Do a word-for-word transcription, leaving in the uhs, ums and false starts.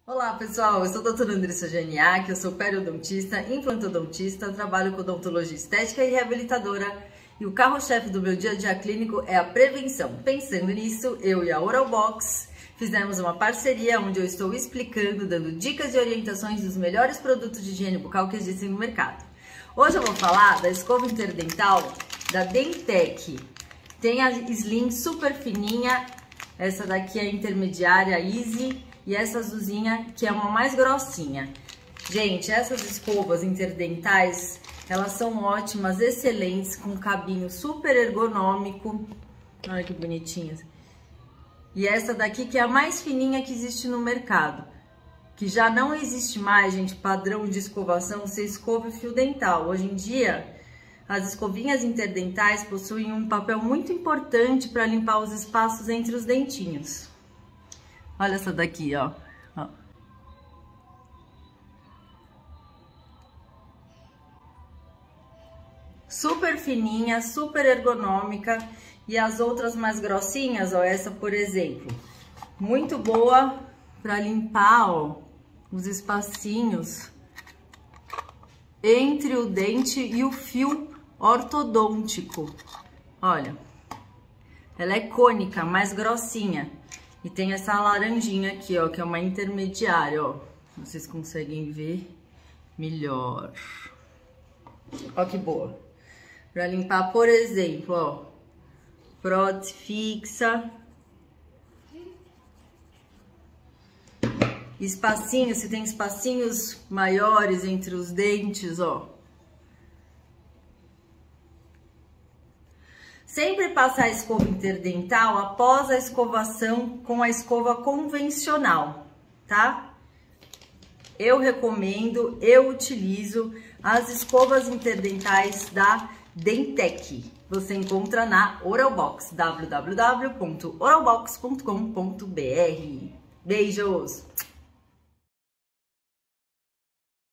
Olá pessoal, eu sou a doutora Andressa Geniak, eu sou periodontista, implantodontista, trabalho com odontologia estética e reabilitadora e o carro-chefe do meu dia a dia clínico é a prevenção. Pensando nisso, eu e a Oralbox fizemos uma parceria onde eu estou explicando, dando dicas e orientações dos melhores produtos de higiene bucal que existem no mercado. Hoje eu vou falar da escova interdental da Dentec. Tem a Slim super fininha, essa daqui é a intermediária Easy. E essa azulzinha, que é uma mais grossinha. Gente, essas escovas interdentais, elas são ótimas, excelentes, com cabinho super ergonômico. Olha que bonitinhas. E essa daqui que é a mais fininha que existe no mercado. Que já não existe mais, gente, padrão de escovação, ser escova e fio dental. Hoje em dia, as escovinhas interdentais possuem um papel muito importante para limpar os espaços entre os dentinhos. Olha essa daqui, ó. ó. Super fininha, super ergonômica. E as outras mais grossinhas, ó, essa por exemplo, muito boa para limpar, ó, os espacinhos entre o dente e o fio ortodôntico. Olha, ela é cônica, mais grossinha. E tem essa laranjinha aqui, ó, que é uma intermediária, ó. Vocês conseguem ver melhor. Ó que boa. Pra limpar, por exemplo, ó, prótese fixa. Espacinhos, se tem espacinhos maiores entre os dentes, ó. Sempre passar a escova interdental após a escovação com a escova convencional, tá? Eu recomendo, eu utilizo as escovas interdentais da Dentec. Você encontra na Oralbox, w w w ponto oralbox ponto com ponto b r. Beijos!